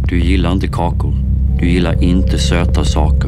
Du gillar inte kakor. Du gillar inte söta saker.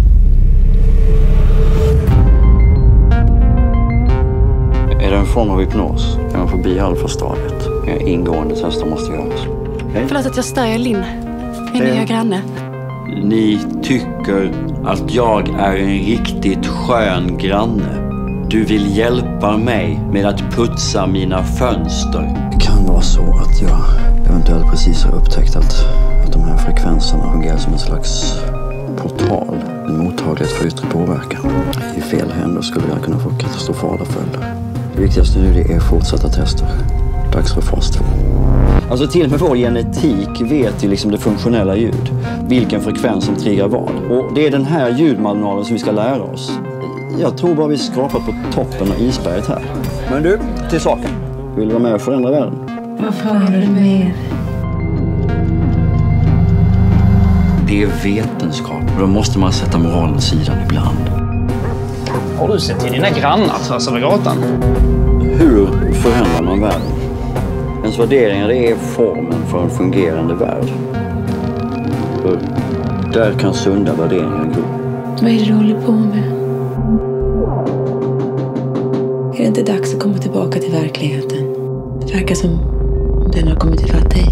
Är det en form av hypnos? Kan man förbi alfastadiet? Ingående tester måste göras. Okay. Förlåt att jag stör, Linn. Min nya granne. Ni tycker att jag är en riktigt skön granne. Du vill hjälpa mig med att putsa mina fönster. Det kan vara så att jag eventuellt precis har upptäckt att de här frekvenserna fungerar som en slags portal. En mottaglighet för yttre påverkan. I fel händer skulle jag kunna få katastrofala följder. Det viktigaste nu är fortsatta tester. Dags för fas 2. Alltså till och med vår genetik vet ju liksom det funktionella ljud. Vilken frekvens som triggar vad. Och det är den här ljudmanualen som vi ska lära oss. Jag tror bara vi skrapar på toppen av isberget här. Men du, till saken. Vill du vara med och förändra världen? Vad får du med? Det är vetenskap. Och då måste man sätta moralen åt sidan ibland. Har du sett till dina grannar tvärs över gatan? Hur förändrar man världen? Ens värderingar, det är formen för en fungerande värld. För där kan sunda värderingar gå. Vad är det du håller på med? Är det inte dags att komma tillbaka till verkligheten? Det verkar som om den har kommit ifatt dig.